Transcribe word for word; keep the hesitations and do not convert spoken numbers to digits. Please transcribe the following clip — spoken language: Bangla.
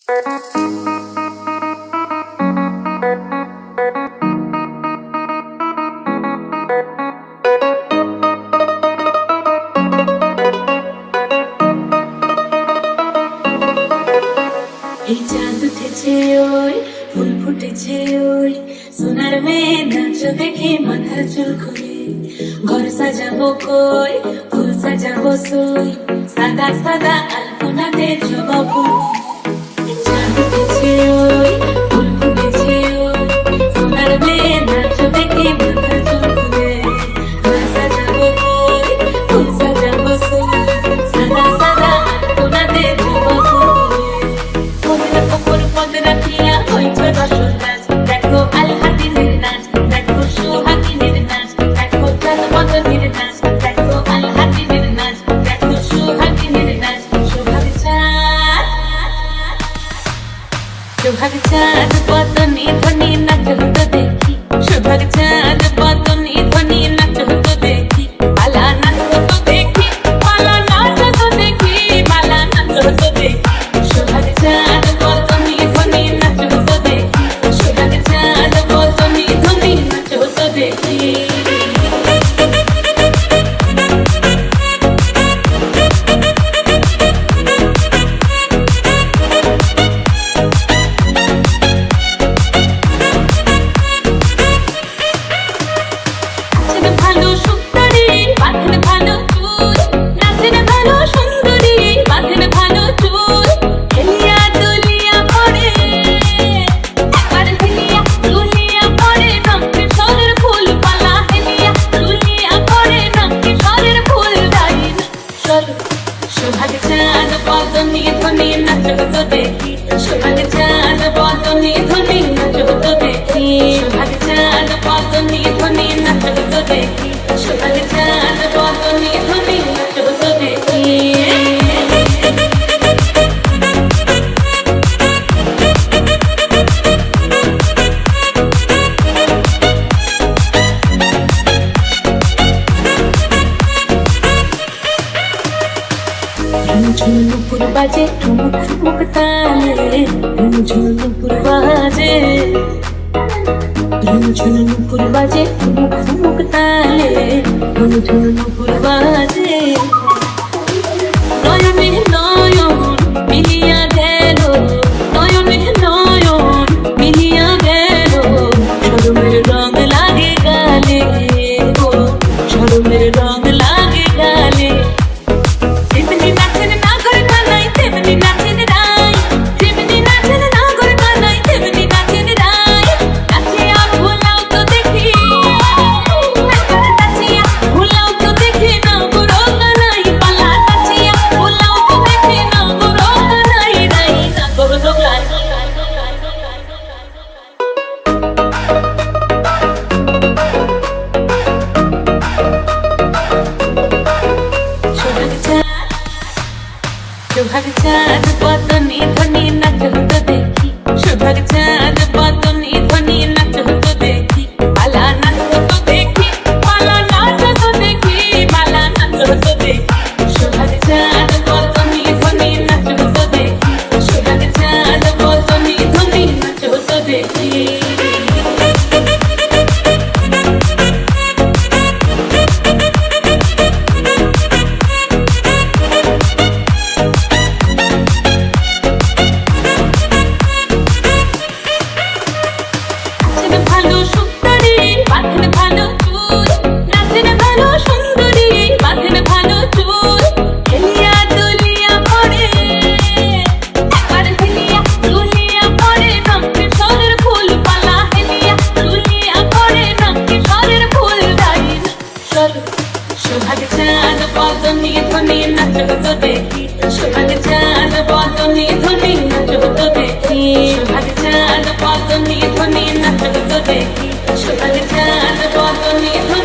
এই চাঁদ উঠেছে ওই ফুল ফুটেছে ওই সোনার মেয়ে নাচ দেখে মাথা চুল খুলে ঘর সাজাবো কই ফুল সাজাবো সই সাদা সাদা আলপনাতে জবা ফুল চাঁদ উঠেছে ওই ফুল ফুটেছে ওই সোনার মেয়ে নাচ দেখে মাথা চুল খুলে ঘর সাজাবো কই ফুল সাজাবো সই সাদা সাদা আলপনাতে জবা ফুল দেখো আল হাতিনের নাচ দেখো সোহাগিনীর নাচ দেখো চাঁদ মদনের নাচ দেখো আল হাতিনের নাচ দেখো সোহাগিনীর নাচ সোহাগ চাঁদ সোহাগ চাঁদ বদনি ধ্বনি নাচ হতো দেখি সোহাগ চাঁদ বদনি ধ্বনি নাচ হতো দেখি মালা নাচ হতো দেখি মালা নাচ হতো দেখি মালা নাচ হতো দেখি সোহাগ চাঁদ বদনি ধ্বনি নাচ হতো দেখি সোহাগ চাঁদ বদনি ধ্বনি নাচ হতো দেখি সোহাগ চাঁদ বদনি ধ্বনি নাচ হতো দেখি সোহাগ চাঁদ বদনি ধ্বনি নাচ হতো দেখি সোহাগ চাঁদ বদনি ধ্বনি নাচ হতো দেখি সোহাগ চাঁদ বদনি ধ্বনি নাচ হতো দেখি ঝুনুপুর বাজে ঠুমুক ঠুমুক তালে ঝুনুপুর বাজে ঝুনুপুর বাজে ঠুমুক ঠুমুক তালে ঝুনুপুর বাজে নয়নে নয়ন মিলিয়া গেল নয়নে নয়ন মিলিয়া গেল শরমের রং লাগে গালে গো শরমের রং লাগে গালে সোহাগ চাঁদ বদনি ধ্বনি নাচ হতো দেখি সোহাগ চাঁদ বদনি ধ্বনি নাচ হতো দেখি মালা নাচ হতো দেখি মালা নাচ হতো দেখি মালা নাচ হতো দেখি সোহাগ চাঁদ বদনি ধ্বনি নাচ হতো দেখি সোহাগ চাঁদ বদনি ধ্বনি নাচ হতো দেখি সোহাগ চাঁদ বদনি ধ্বনি নাচ হতো দেখি সোহাগ চাঁদ বদনি ধ্বনি নাচ হতো দেখি সোহাগ চাঁদ বদনি ধ্বনি নাচ হতো দেখি সোহাগ চাঁদ বদনি